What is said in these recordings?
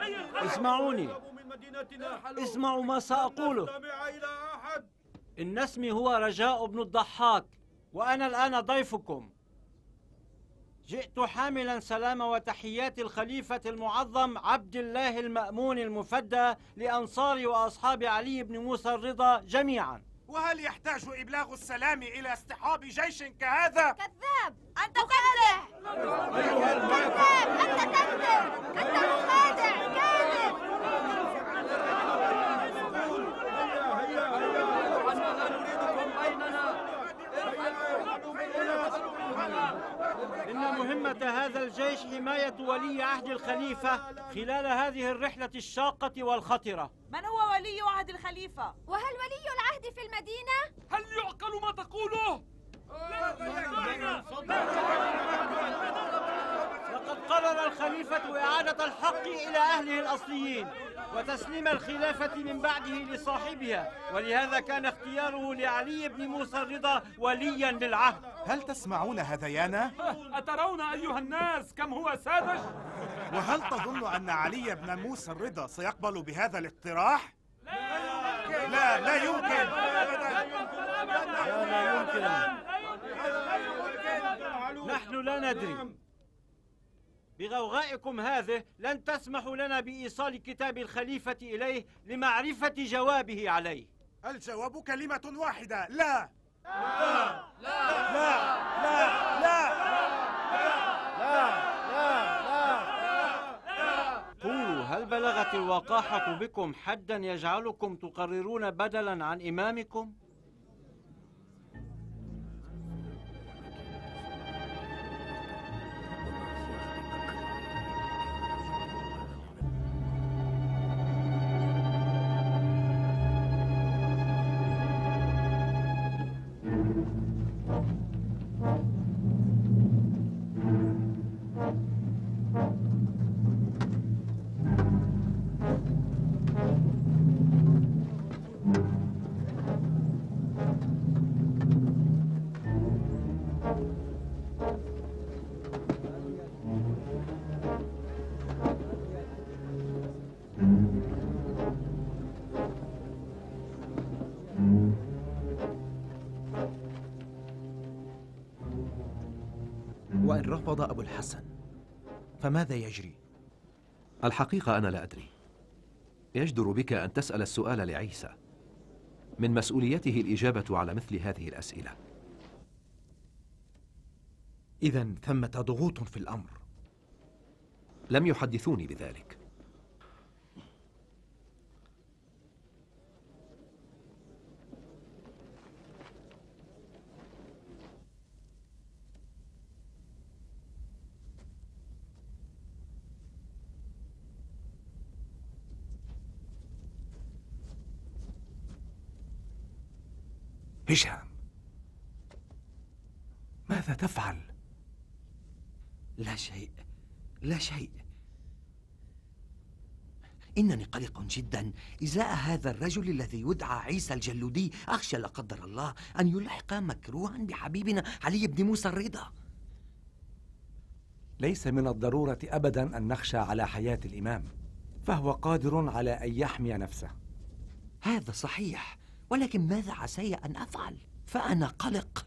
اسمعوني، اسمعوا ما سأقوله. إن اسمي هو رجاء بن الضحاك، وأنا الآن ضيفكم. جئت حاملا سلام وتحيات الخليفة المعظم عبد الله المأمون المفدى لأنصار وأصحاب علي بن موسى الرضا جميعا. وهل يحتاج إبلاغ السلام إلى اصطحاب جيش كهذا؟ كذاب! أنت تكذب! كذاب! أنت تكذب! أنت مخادع! كاذب! إن مهمة هذا الجيش حماية ولي عهد الخليفة خلال هذه الرحلة الشاقة والخطرة. من هو ولي عهد الخليفة؟ وهل ولي العهد في المدينة؟ هل يعقل ما تقوله؟ لقد قرر الخليفة إعادة الحق إلى أهله الأصليين وتسليم الخلافة من بعده لصاحبها، ولهذا كان اختياره لعلي بن موسى الرضا وليا للعهد. هل تسمعون هذيانا؟ أترون أيها الناس كم هو ساذج؟ وهل تظن أن علي بن موسى الرضا سيقبل بهذا الاقتراح؟ لا يمكن. لا يمكن. نحن لا ندري. بغوغائكم هذه لن تسمحوا لنا بإيصال كتاب الخليفة إليه لمعرفة جوابه عليه. الجواب كلمة واحدة: لا. لا لا لا لا لا قولوا، هل بلغت الوقاحة بكم حدا يجعلكم تقررون بدلا عن إمامكم؟ وإن رفض أبو الحسن فماذا يجري؟ الحقيقة أنا لا أدري. يجدر بك أن تسأل السؤال لعيسى. من مسؤوليته الإجابة على مثل هذه الأسئلة. إذن ثمة ضغوط في الأمر. لم يحدثوني بذلك. هشام، ماذا تفعل؟ لا شيء، لا شيء. إنني قلق جدا إزاء هذا الرجل الذي يدعى عيسى الجلودي. أخشى لا قدر الله أن يلحق مكروها بحبيبنا علي بن موسى الرضا. ليس من الضرورة أبدا أن نخشى على حياة الإمام، فهو قادر على أن يحمي نفسه. هذا صحيح، ولكن ماذا عسي أن أفعل؟ فأنا قلق.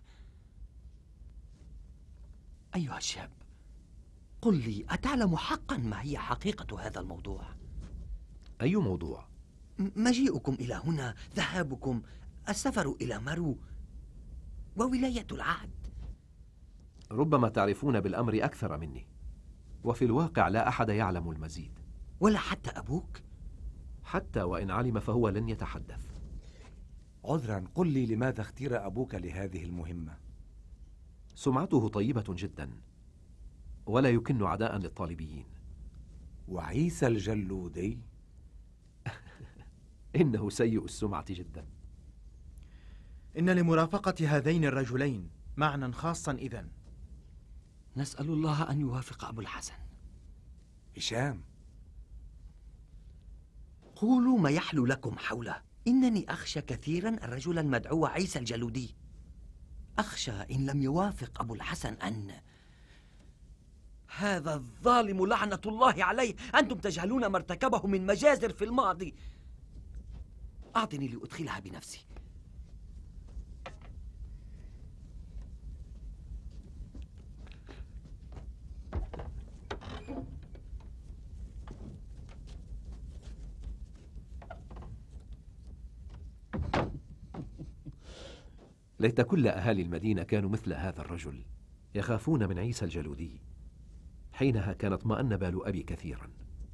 أيها الشاب، قل لي، أتعلم حقا ما هي حقيقة هذا الموضوع؟ أي موضوع؟ مجيئكم إلى هنا، ذهابكم، السفر إلى مرو، وولاية العهد. ربما تعرفون بالأمر أكثر مني، وفي الواقع لا أحد يعلم المزيد. ولا حتى أبوك؟ حتى وإن علم فهو لن يتحدث. عذرا، قل لي لماذا اختير أبوك لهذه المهمة؟ سمعته طيبة جدا، ولا يكن عداء للطالبيين. وعيسى الجلودي؟ إنه سيء السمعة جدا. إن لمرافقة هذين الرجلين معنى خاصا إذن. نسأل الله أن يوافق أبو الحسن. هشام، قولوا ما يحلو لكم حوله. إنني أخشى كثيرا الرجل المدعو عيسى الجلودي. أخشى إن لم يوافق أبو الحسن هذا الظالم لعنة الله عليه، أنتم تجهلون ما ارتكبه من مجازر في الماضي. أعطني لأدخلها بنفسي. ليت كل أهالي المدينة كانوا مثل هذا الرجل، يخافون من عيسى الجلودي. حينها كان اطمأن بال أبي كثيرا.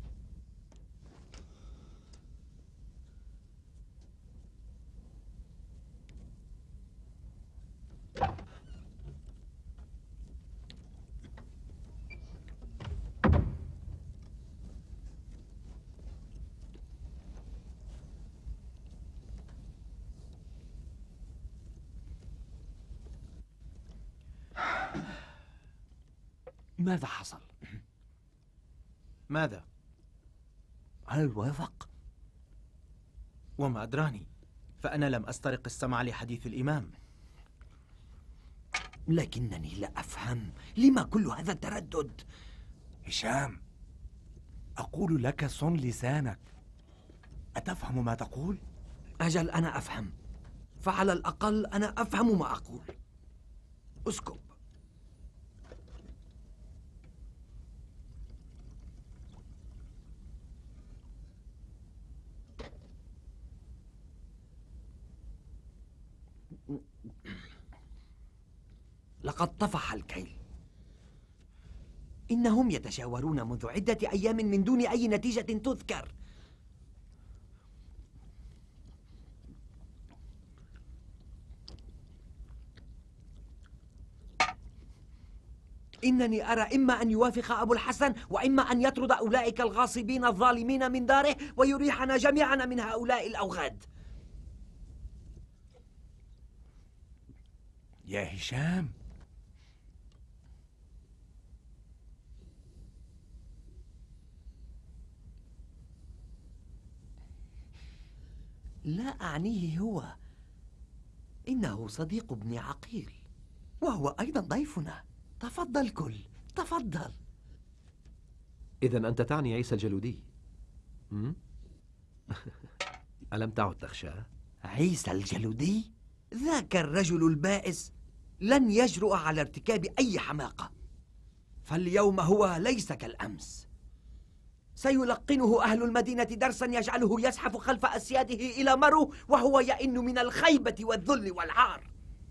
ماذا حصل؟ ماذا؟ هل وافق؟ وما أدراني، فأنا لم أسترق السمع لحديث الإمام. لكنني لا أفهم، لما كل هذا التردد؟ هشام، أقول لك صن لسانك. أتفهم ما تقول؟ أجل أنا أفهم، فعلى الأقل أنا أفهم ما أقول. اسكب. لقد طفح الكيل. إنهم يتشاورون منذ عدة أيام من دون أي نتيجة تذكر. إنني أرى إما أن يوافق أبو الحسن وإما أن يطرد أولئك الغاصبين الظالمين من داره ويريحنا جميعا من هؤلاء الأوغاد. يا هشام، لا أعنيه هو، إنه صديق ابن عقيل وهو أيضا ضيفنا. تفضل كل، تفضل. إذن أنت تعني عيسى الجلودي؟ ألم تعد تخشى؟ عيسى الجلودي؟ ذاك الرجل البائس لن يجرؤ على ارتكاب أي حماقة، فاليوم هو ليس كالأمس. سيلقنه أهل المدينة درسا يجعله يزحف خلف أسياده إلى مرو وهو يئن من الخيبة والذل والعار.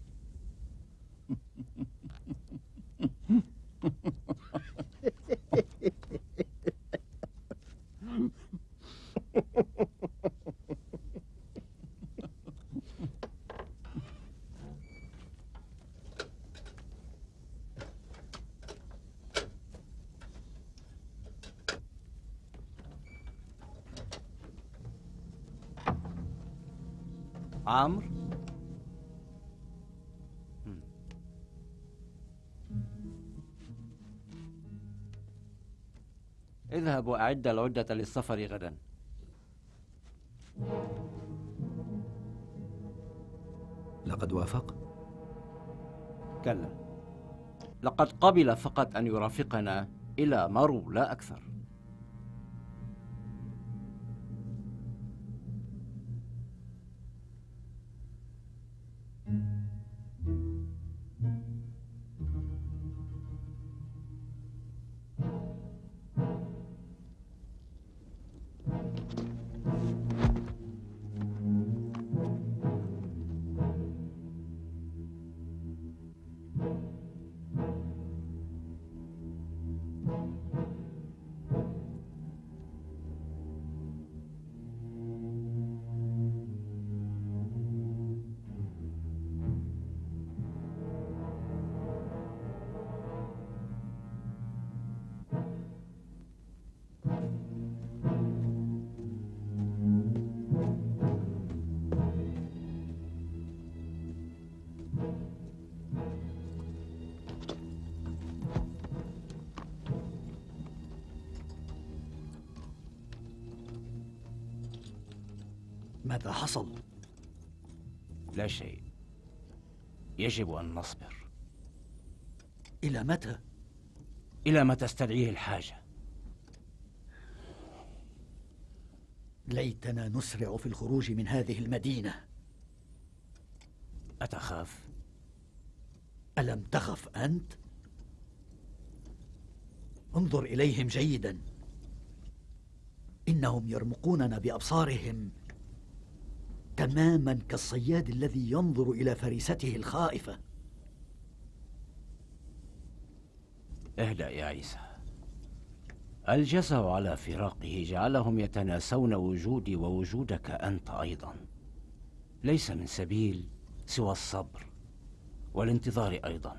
عمرو، اذهب وأعد العدة للسفر غدا. لقد وافق؟ كلا، لقد قبل فقط أن يرافقنا إلى مرو لا أكثر. ماذا حصل؟ لا شيء، يجب أن نصبر. إلى متى؟ إلى ما تستدعيه الحاجة. ليتنا نسرع في الخروج من هذه المدينة. أتخاف؟ ألم تخف أنت؟ انظر إليهم جيدا، إنهم يرمقوننا بأبصارهم تماما كالصياد الذي ينظر إلى فريسته الخائفة. اهدأ يا عيسى. الجزع على فراقه جعلهم يتناسون وجودي ووجودك أنت أيضا. ليس من سبيل سوى الصبر والانتظار أيضا.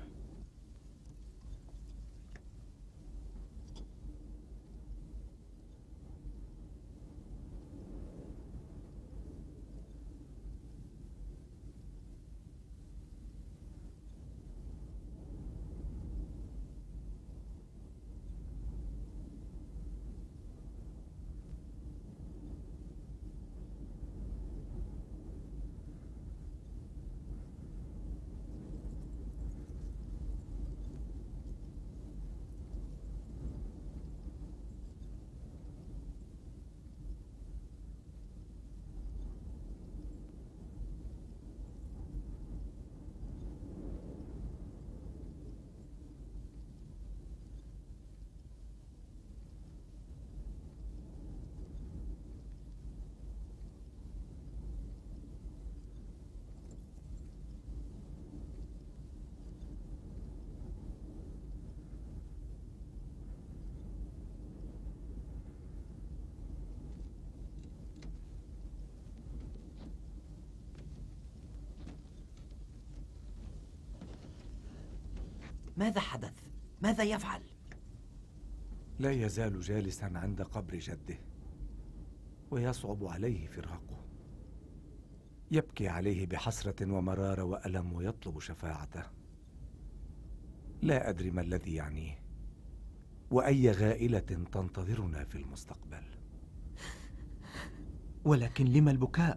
ماذا حدث؟ ماذا يفعل؟ لا يزال جالسا عند قبر جده، ويصعب عليه فراقه. يبكي عليه بحسرة ومرارة وألم ويطلب شفاعته. لا أدري ما الذي يعنيه، وأي غائلة تنتظرنا في المستقبل. ولكن لما البكاء؟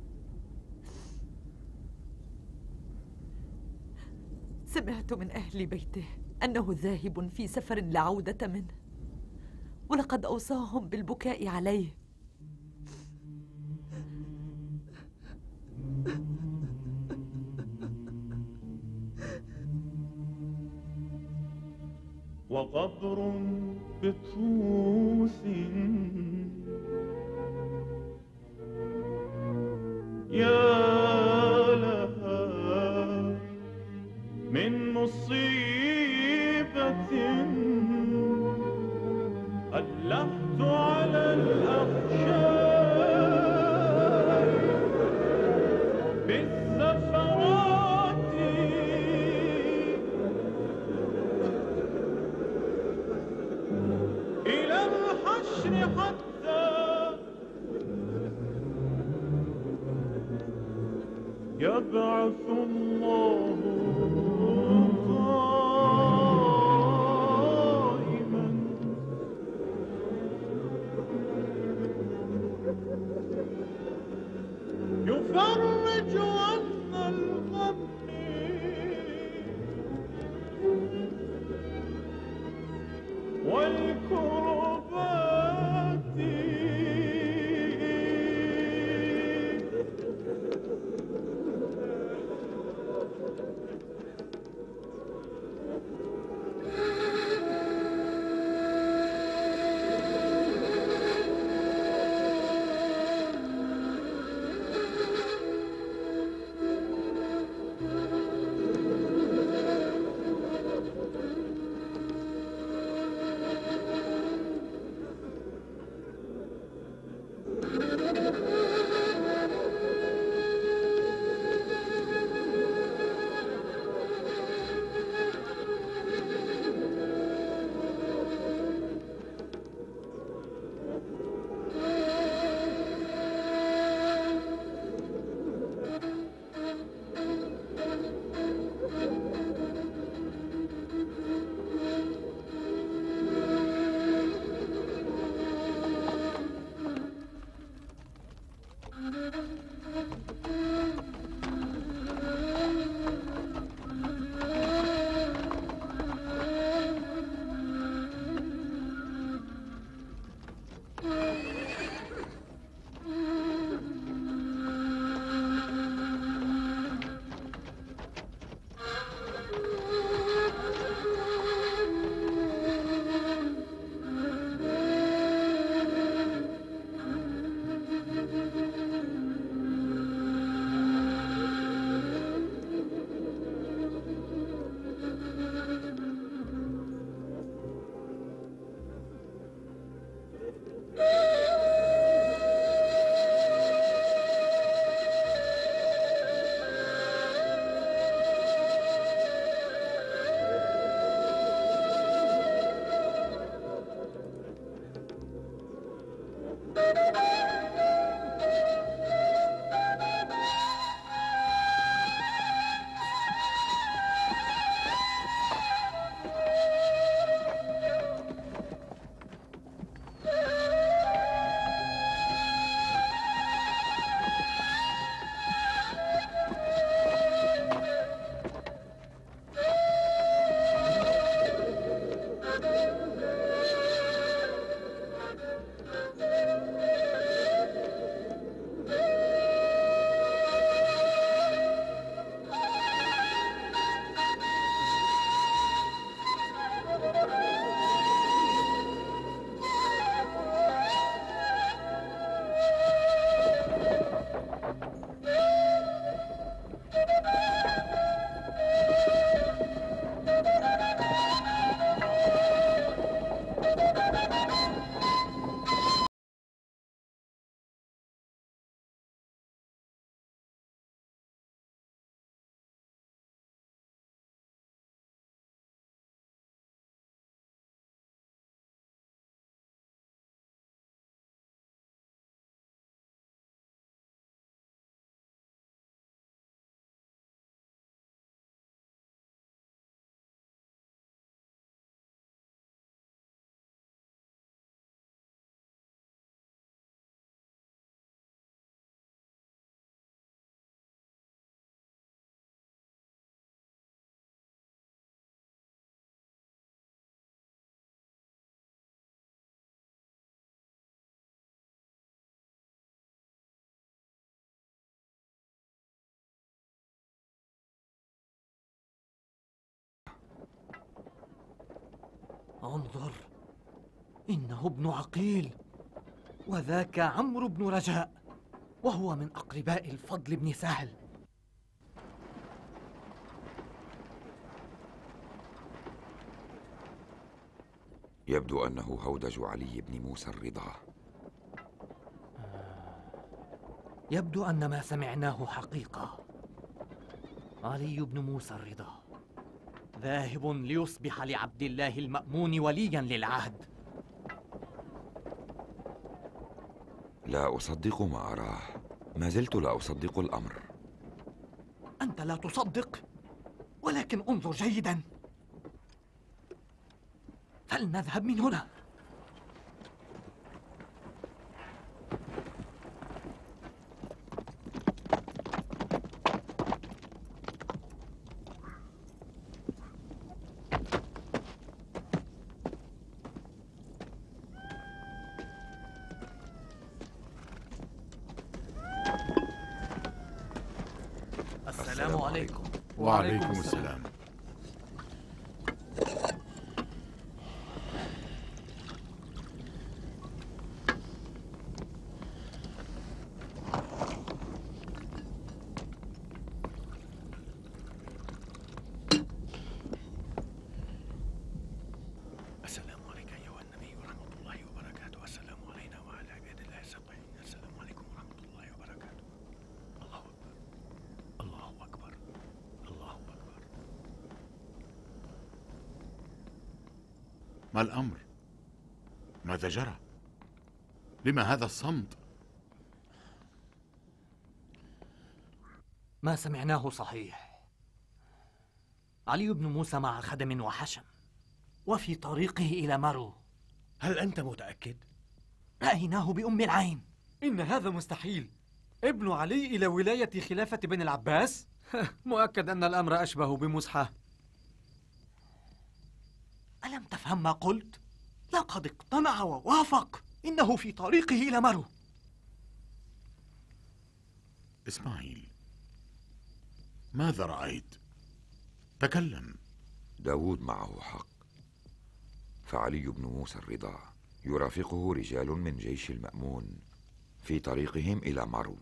سمعت من أهل بيته أنه ذاهب في سفر لا عودة منه، ولقد أوصاهم بالبكاء عليه. وقبر بطوس يا لها من مصيبة ألحت على الأحشاء بالسفرات إلى الحشر حتى يبعث الله قائما يفرج عنا الغم والكربات انظر، إنه ابن عقيل، وذاك عمرو بن رجاء، وهو من أقرباء الفضل بن سهل. يبدو أنه هودج علي بن موسى الرضا. يبدو أن ما سمعناه حقيقة. علي بن موسى الرضا ذاهب ليصبح لعبد الله المأمون وليا للعهد. لا أصدق ما أراه، ما زلت لا أصدق الأمر. أنت لا تصدق، ولكن انظر جيدا. فلنذهب من هنا. السلام عليكم. وعليكم السلام. السلام عليك أيها النبي ورحمة الله وبركاته. السلام علينا وعلى عباد الله الصالحين. السلام عليكم ورحمة الله وبركاته. الله أكبر، الله أكبر، الله أكبر. ما الأمر؟ ماذا جرى؟ لما هذا الصمت؟ ما سمعناه صحيح. علي بن موسى مع خدم وحشم، وفي طريقه إلى مرو. هل أنت متأكد؟ رأيناه بأم العين. إن هذا مستحيل. ابن علي إلى ولاية خلافة بن العباس؟ مؤكد أن الأمر أشبه بمزحة. ألم تفهم ما قلت؟ لقد اقتنع ووافق. إنه في طريقه إلى مرو. إسماعيل، ماذا رأيت؟ تكلم. داود معه حق، فعلي بن موسى الرضا يرافقه رجال من جيش المأمون في طريقهم إلى مرو.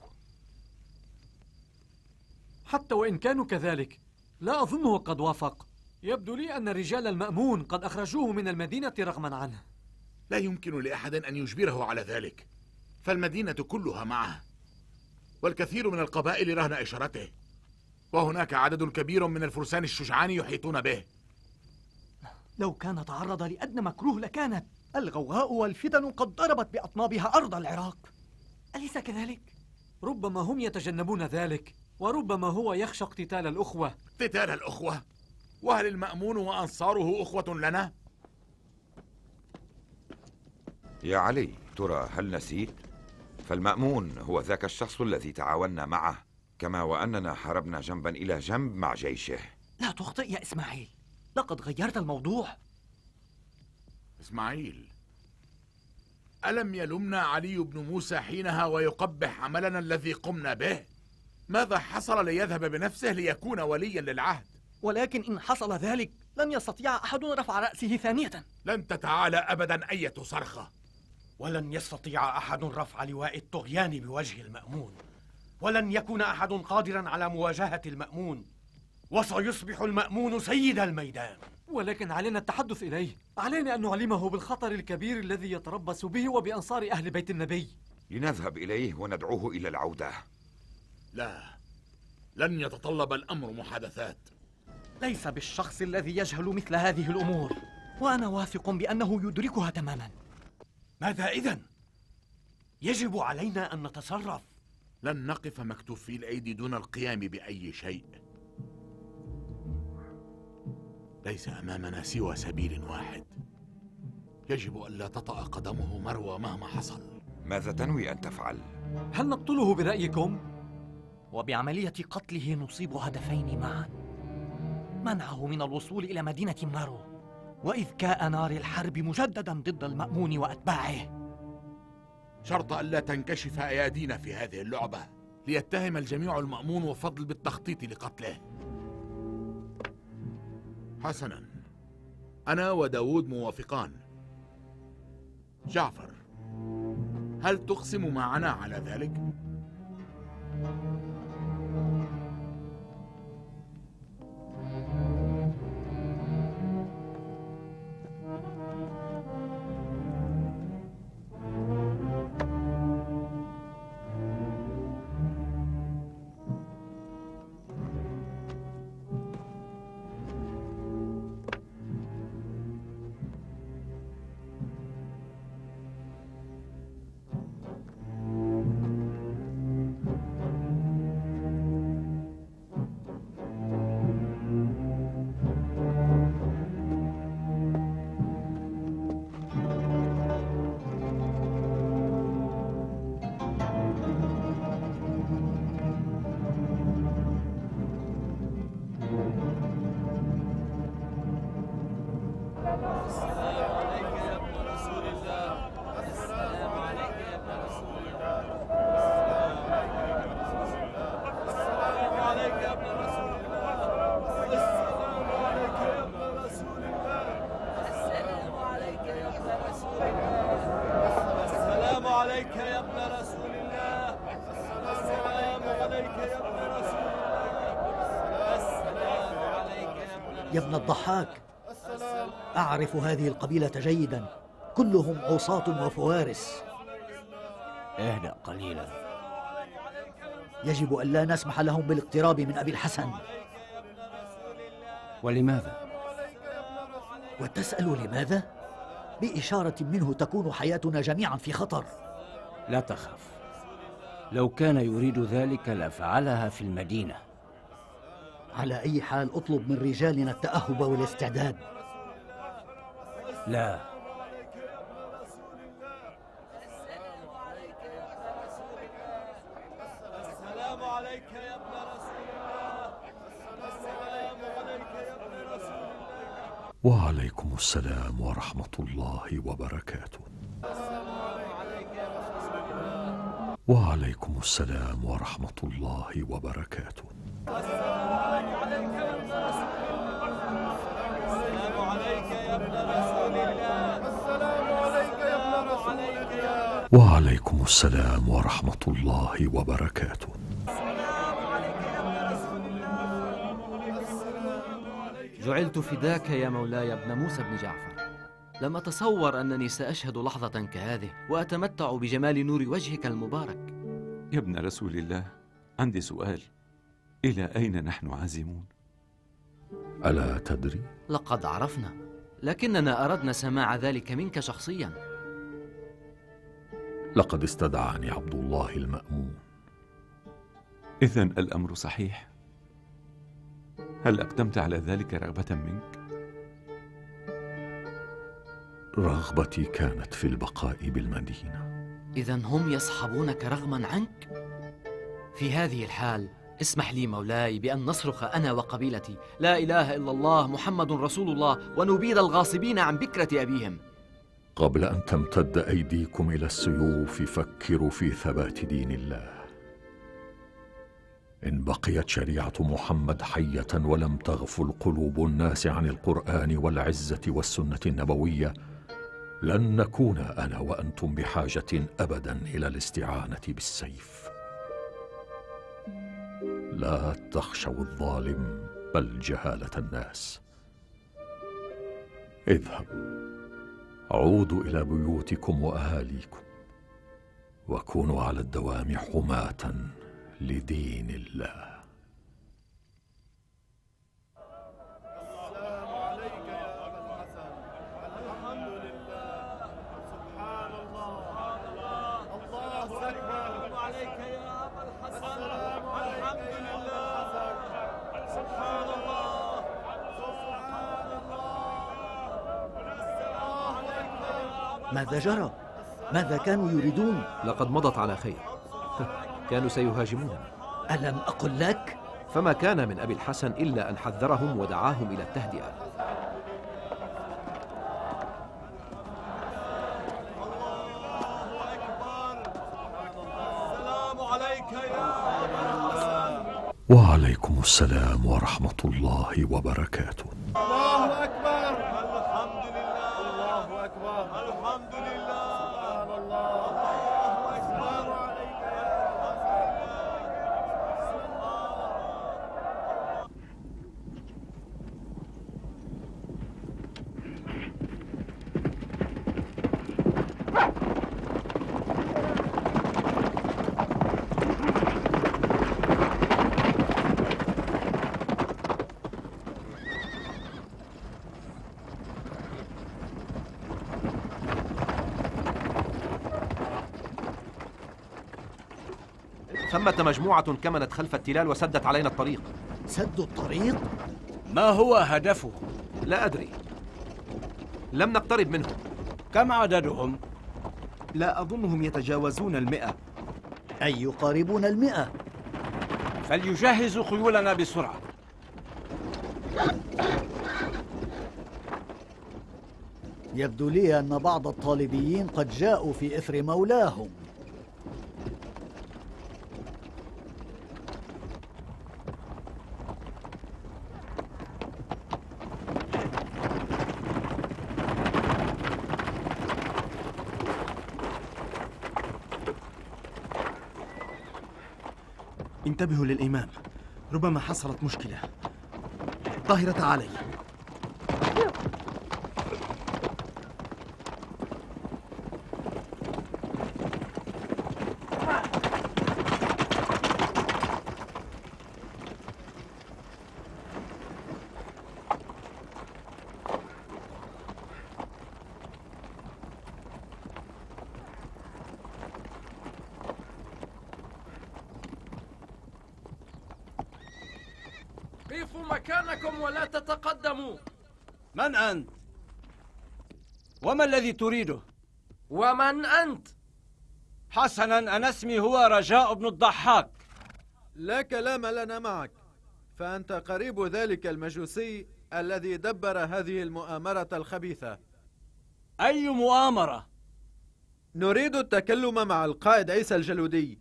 حتى وإن كانوا كذلك لا أظنه قد وافق. يبدو لي أن رجال المأمون قد أخرجوه من المدينة رغما عنه. لا يمكن لأحد أن يجبره على ذلك، فالمدينة كلها معه، والكثير من القبائل رهن إشارته، وهناك عدد كبير من الفرسان الشجعان يحيطون به. لو كان تعرض لأدنى مكروه لكانت الغوغاء والفتن قد ضربت بأطنابها أرض العراق. أليس كذلك؟ ربما هم يتجنبون ذلك، وربما هو يخشى اقتتال الأخوة. اقتتال الأخوة؟ وهل المأمون وأنصاره أخوة لنا؟ يا علي، ترى هل نسيت؟ فالمأمون هو ذاك الشخص الذي تعاوننا معه، كما وأننا حاربنا جنبا إلى جنب مع جيشه. لا تخطئ يا إسماعيل، لقد غيرت الموضوع. إسماعيل، ألم يلمنا علي بن موسى حينها ويقبح عملنا الذي قمنا به؟ ماذا حصل ليذهب بنفسه ليكون وليا للعهد؟ ولكن إن حصل ذلك لن يستطيع أحد رفع رأسه ثانية. لن تتعالى أبدا أية صرخة. ولن يستطيع أحد رفع لواء الطغيان بوجه المأمون، ولن يكون أحد قادرا على مواجهة المأمون، وسيصبح المأمون سيد الميدان. ولكن علينا التحدث إليه. علينا أن نعلمه بالخطر الكبير الذي يتربص به وبأنصار أهل بيت النبي. لنذهب إليه وندعوه إلى العودة. لا، لن يتطلب الأمر محادثات. ليس بالشخص الذي يجهل مثل هذه الأمور، وأنا واثق بأنه يدركها تماما. ماذا إذن؟ يجب علينا أن نتصرف. لن نقف مكتوفي الأيدي دون القيام بأي شيء. ليس أمامنا سوى سبيل واحد. يجب ألا تطأ قدمه مروى مهما حصل. ماذا تنوي أن تفعل؟ هل نقتله برأيكم؟ وبعملية قتله نصيب هدفين معا: منعه من الوصول إلى مدينة مرو، وإذكاء نار الحرب مجددا ضد المأمون وأتباعه. شرط ألا تنكشف أيادينا في هذه اللعبة، ليتهم الجميع المأمون وفضل بالتخطيط لقتله. حسنا، أنا وداود موافقان. جعفر، هل تقسم معنا على ذلك؟ يا ابن الضحاك، أعرف هذه القبيلة جيدا، كلهم عصاة وفوارس. اهدأ قليلا. يجب أن لا نسمح لهم بالاقتراب من أبي الحسن. ولماذا؟ وتسأل لماذا؟ بإشارة منه تكون حياتنا جميعا في خطر. لا تخف، لو كان يريد ذلك لفعلها في المدينة. على أي حال اطلب من رجالنا التأهب والاستعداد. لا، السلام عليك يا ابن رسول الله. السلام عليك يا ابن رسول الله. وعليكم السلام ورحمة الله وبركاته. وعليكم السلام ورحمة الله وبركاته. وعليكم السلام ورحمة الله وبركاته. جعلت فداك يا مولاي ابن موسى بن جعفر. لم أتصور أنني سأشهد لحظة كهذه وأتمتع بجمال نور وجهك المبارك. يا ابن رسول الله، عندي سؤال. إلى أين نحن عازمون؟ ألا تدري؟ لقد عرفنا، لكننا أردنا سماع ذلك منك شخصيا. لقد استدعاني عبد الله المأمون. إذن الأمر صحيح. هل أقدمت على ذلك رغبة منك؟ رغبتي كانت في البقاء بالمدينة. إذن هم يصحبونك رغما عنك؟ في هذه الحال اسمح لي مولاي بأن نصرخ أنا وقبيلتي لا إله إلا الله محمد رسول الله ونبيد الغاصبين عن بكرة أبيهم. قبل أن تمتد أيديكم إلى السيوف فكروا في ثبات دين الله. إن بقيت شريعة محمد حية ولم تغفل قلوب الناس عن القرآن والعزة والسنة النبوية لن نكون أنا وأنتم بحاجة أبدا إلى الاستعانة بالسيف. لا تخشوا الظالم بل جهالة الناس. اذهبوا، عودوا إلى بيوتكم وأهاليكم وكونوا على الدوام حماة لدين الله. ماذا جرى؟ ماذا كانوا يريدون؟ لقد مضت على خير. كانوا سيهاجموننا. ألم أقل لك؟ فما كان من أبي الحسن إلا أن حذرهم ودعاهم إلى التهدئة. وعليكم السلام ورحمة الله وبركاته. الله أكبر. الحمد لله. سبحان الله. الله أكبر عليك يا ثمة مجموعة كمنت خلف التلال وسدت علينا الطريق. سدوا الطريق؟ ما هو هدفه؟ لا أدري، لم نقترب منهم. كم عددهم؟ لا أظنهم يتجاوزون 100. أي يقاربون 100. فليجهزوا خيولنا بسرعة. يبدو لي أن بعض الطالبيين قد جاءوا في إثر مولاهم. انتبهوا للإمام، ربما حصلت مشكلة. طاهرة تعالي. قفوا مكانكم ولا تتقدموا. من أنت؟ وما الذي تريده؟ ومن أنت؟ حسناً، أنا اسمي هو رجاء بن الضحاك. لا كلام لنا معك، فأنت قريب ذلك المجوسي الذي دبر هذه المؤامرة الخبيثة. أي مؤامرة؟ نريد التكلم مع القائد عيسى الجلودي.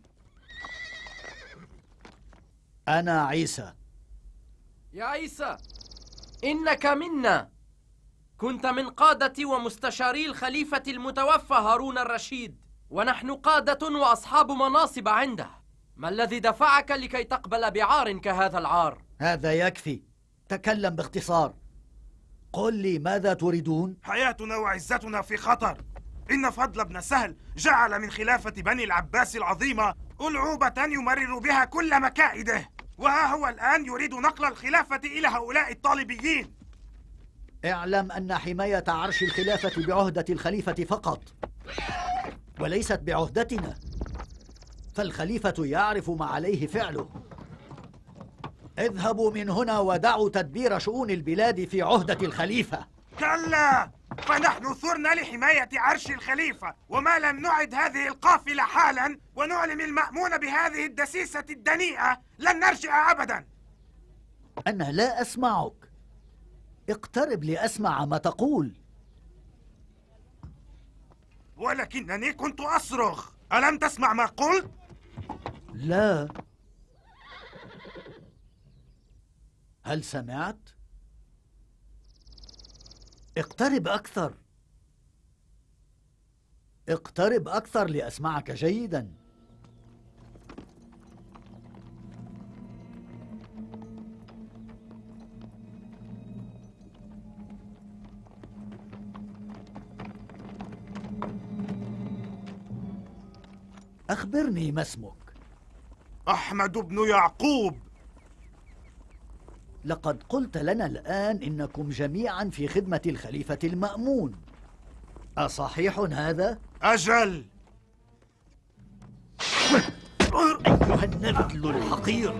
أنا عيسى. يا عيسى، إنك منا. كنت من قادة ومستشاري الخليفة المتوفى هارون الرشيد، ونحن قادة وأصحاب مناصب عنده. ما الذي دفعك لكي تقبل بعار كهذا العار؟ هذا يكفي، تكلم باختصار. قل لي ماذا تريدون؟ حياتنا وعزتنا في خطر. إن فضل بن سهل جعل من خلافة بني العباس العظيمة ألعوبة يمرر بها كل مكائده، وها هو الآن يريد نقل الخلافة إلى هؤلاء الطالبيين. اعلم أن حماية عرش الخلافة بعهدة الخليفة فقط، وليست بعهدتنا، فالخليفة يعرف ما عليه فعله. اذهبوا من هنا ودعوا تدبير شؤون البلاد في عهدة الخليفة. كلا، فنحن ثرنا لحماية عرش الخليفة، وما لم نعد هذه القافلة حالا ونعلم المأمون بهذه الدسيسة الدنيئة لن نرجع أبدا. أنا لا أسمعك، اقترب لأسمع ما تقول. ولكنني كنت أصرخ، ألم تسمع ما قلت؟ لا. هل سمعت؟ اقترب أكثر، اقترب أكثر لأسمعك جيداً. أخبرني ما اسمك؟ أحمد بن يعقوب. لقد قلت لنا الآن إنكم جميعا في خدمة الخليفة المأمون، أصحيح هذا؟ أجل. أيها النبل الحقير،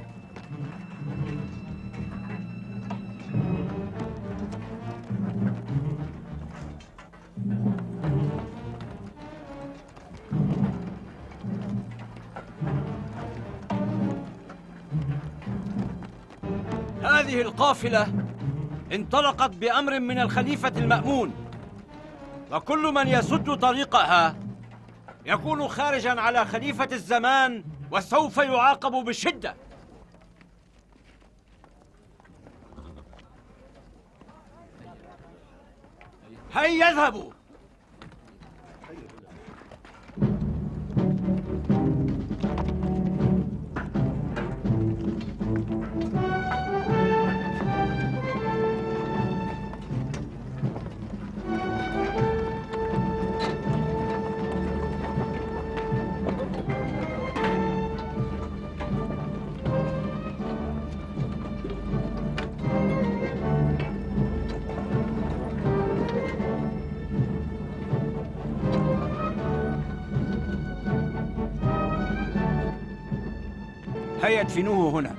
هذه القافلة انطلقت بأمر من الخليفة المأمون، وكل من يسد طريقها يكون خارجاً على خليفة الزمان وسوف يعاقب بشدة. هيا اذهبوا هيا ادفنوه هنا.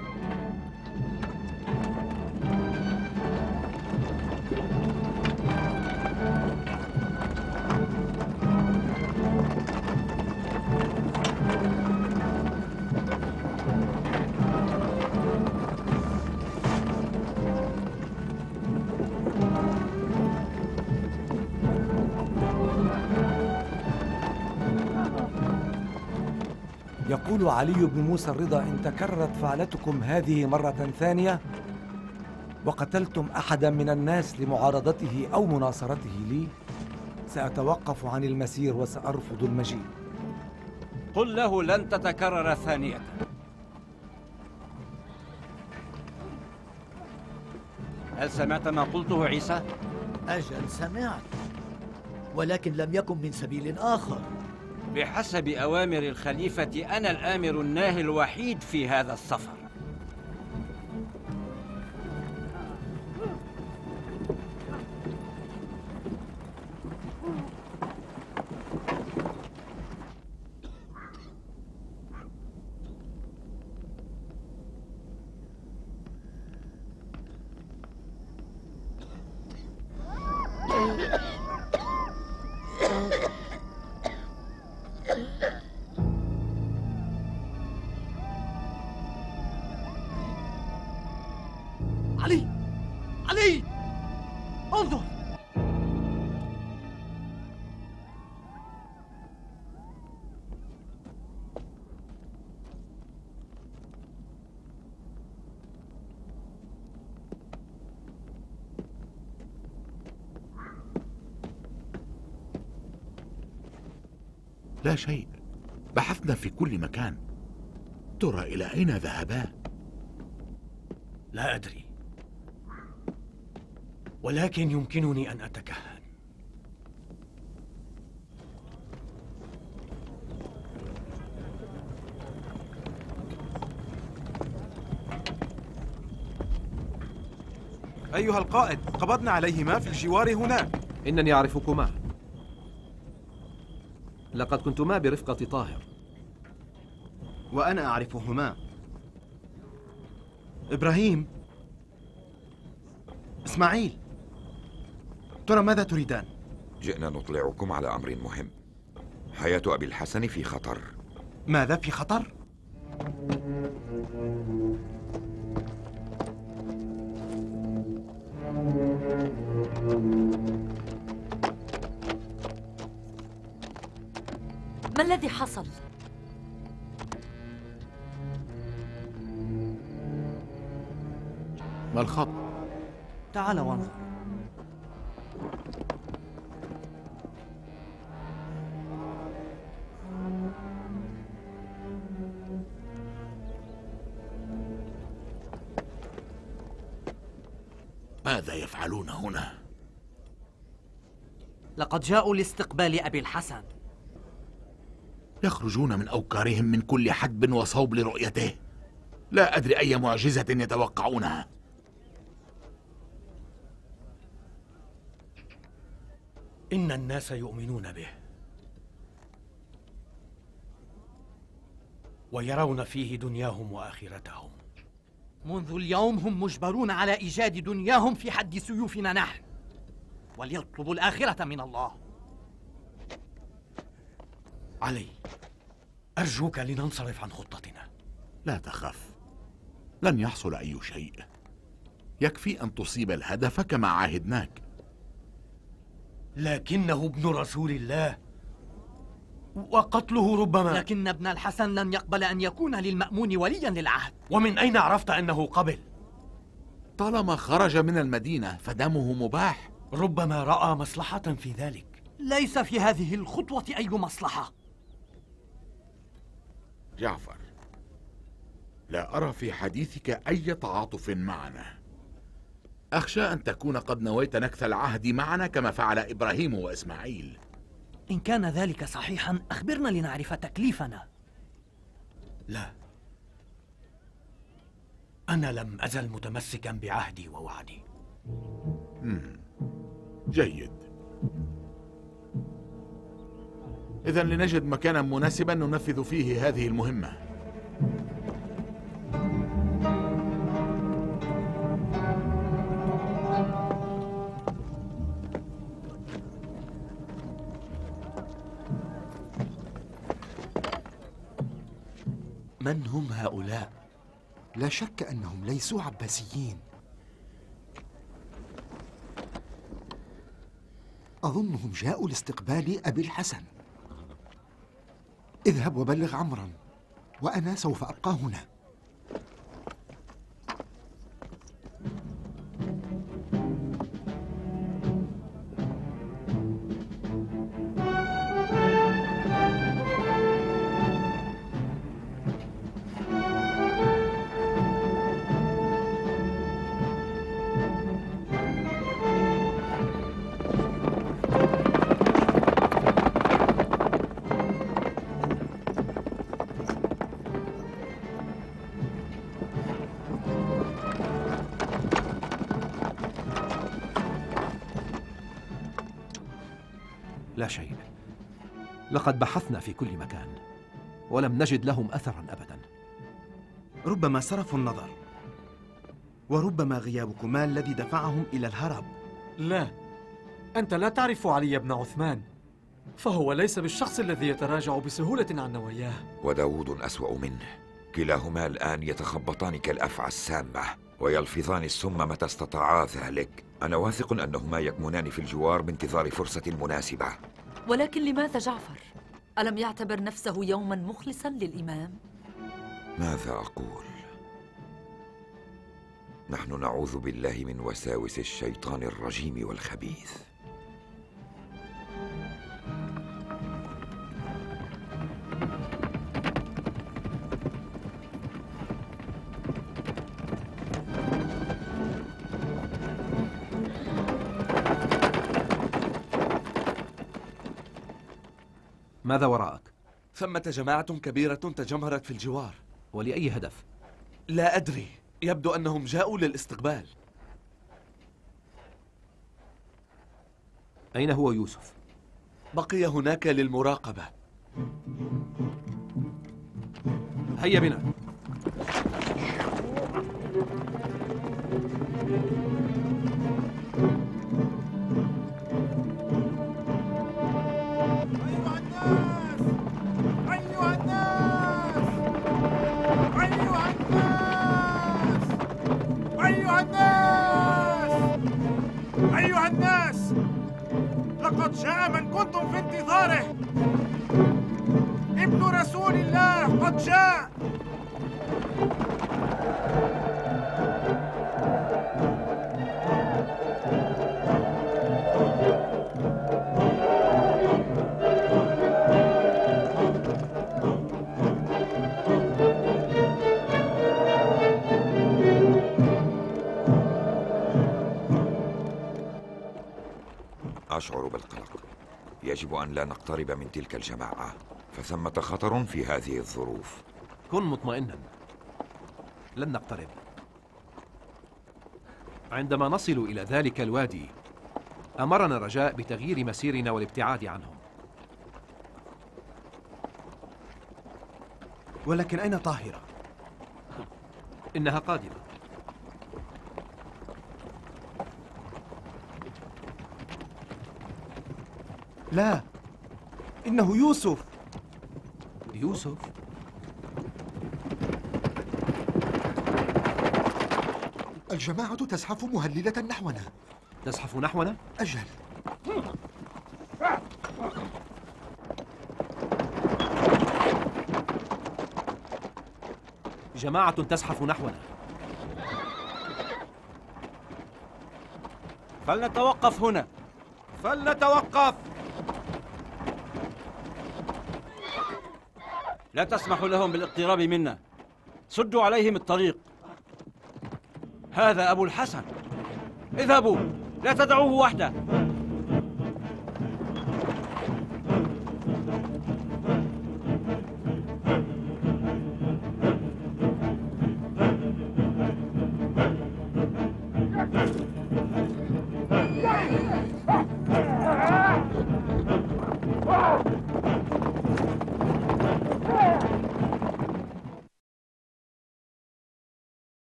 يقول علي بن موسى الرضا: إن تكررت فعلتكم هذه مرة ثانية وقتلتم أحدا من الناس لمعارضته أو مناصرته لي، سأتوقف عن المسير وسأرفض المجيء. قل له لن تتكرر ثانية. هل سمعت ما قلته عيسى؟ أجل سمعت، ولكن لم يكن من سبيل آخر. بحسب أوامر الخليفة أنا الآمر الناهي الوحيد في هذا السفر. علي، علي، انظر. لا شيء، بحثنا في كل مكان. ترى إلى أين ذهبا؟ لا أدري، ولكن يمكنني أن أتكهن. أيها القائد، قبضنا عليهما في الجوار هناك. إنني أعرفكما، لقد كنتما برفقة طاهر. وأنا أعرفهما. إبراهيم، إسماعيل، ترى ماذا تريدان؟ جئنا نطلعكم على أمر مهم. حياة أبي الحسن في خطر. ماذا في خطر؟ ما الذي حصل؟ ما الخط؟ تعال وانظر. ماذا يفعلون هنا؟ لقد جاءوا لاستقبال أبي الحسن. يخرجون من أوكارهم من كل حدب وصوب لرؤيته. لا أدري أي معجزة يتوقعونها. إن الناس يؤمنون به ويرون فيه دنياهم وآخرتهم. منذ اليوم هم مجبرون على إيجاد دنياهم في حد سيوفنا نحن، وليطلبوا الآخرة من الله. علي، أرجوك لننصرف عن خطتنا. لا تخف، لن يحصل أي شيء. يكفي أن تصيب الهدف كما عاهدناك. لكنه ابن رسول الله، وقتله ربما. لكن ابن الحسن لن يقبل أن يكون للمأمون وليا للعهد. ومن أين عرفت أنه قبل؟ طالما خرج من المدينة فدمه مباح. ربما رأى مصلحة في ذلك. ليس في هذه الخطوة أي مصلحة. جعفر، لا أرى في حديثك أي تعاطف معنا. أخشى أن تكون قد نويت نكث العهد معنا كما فعل إبراهيم وإسماعيل. إن كان ذلك صحيحا أخبرنا لنعرف تكليفنا. لا، أنا لم أزل متمسكا بعهدي ووعدي. جيد. إذن لنجد مكانا مناسبا ننفذ فيه هذه المهمة. من هم هؤلاء؟ لا شك أنهم ليسوا عباسيين. أظنهم جاءوا لاستقبال أبي الحسن. اذهب وبلغ عمرا، وأنا سوف أبقى هنا. لا شيء. لقد بحثنا في كل مكان ولم نجد لهم أثرا أبدا. ربما صرفوا النظر، وربما غيابكما الذي دفعهم إلى الهرب. لا، أنت لا تعرف علي بن عثمان، فهو ليس بالشخص الذي يتراجع بسهولة عن نواياه. وداود أسوأ منه. كلاهما الآن يتخبطان كالأفعى السامة ويلفظان السم متى استطاعا ذلك. أنا واثق أنهما يكمنان في الجوار بانتظار فرصة مناسبة. ولكن لماذا جعفر؟ ألم يعتبر نفسه يوما مخلصا للإمام؟ ماذا أقول؟ نحن نعوذ بالله من وساوس الشيطان الرجيم والخبيث. ماذا وراءك؟ ثمة جماعة كبيرة تجمهرت في الجوار. ولأي هدف؟ لا أدري، يبدو أنهم جاءوا للاستقبال. أين هو يوسف؟ بقي هناك للمراقبة. هيا بنا. أيها الناس، لقد جاء من كنتم في انتظاره. ابن رسول الله قد جاء. أشعر بالقلق. يجب أن لا نقترب من تلك الجماعة، فثمة خطر في هذه الظروف. كن مطمئنا، لن نقترب. عندما نصل إلى ذلك الوادي أمرنا رجاء بتغيير مسيرنا والابتعاد عنهم. ولكن أين طاهرة؟ إنها قادمة. لا، إنه يوسف. يوسف؟ الجماعة تزحف مهللة نحونا. تزحف نحونا؟ أجل. جماعة تزحف نحونا. فلنتوقف هنا. فلنتوقف. لا تسمحوا لهم بالاقتراب منا. سدوا عليهم الطريق. هذا أبو الحسن. اذهبوا، لا تدعوه وحده.